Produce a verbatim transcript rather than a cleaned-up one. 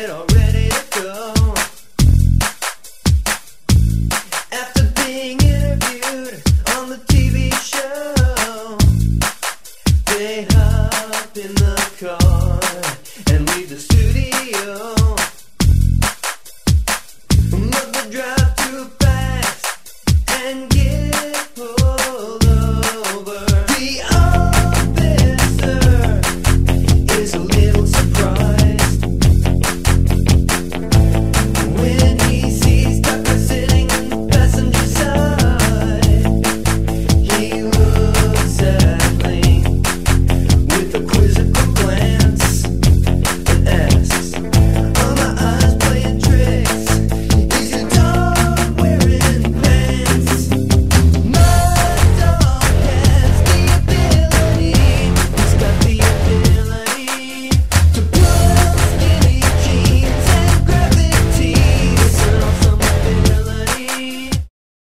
get all ready to go. After being interviewed on the T V show, they hop in the car and leave the studio.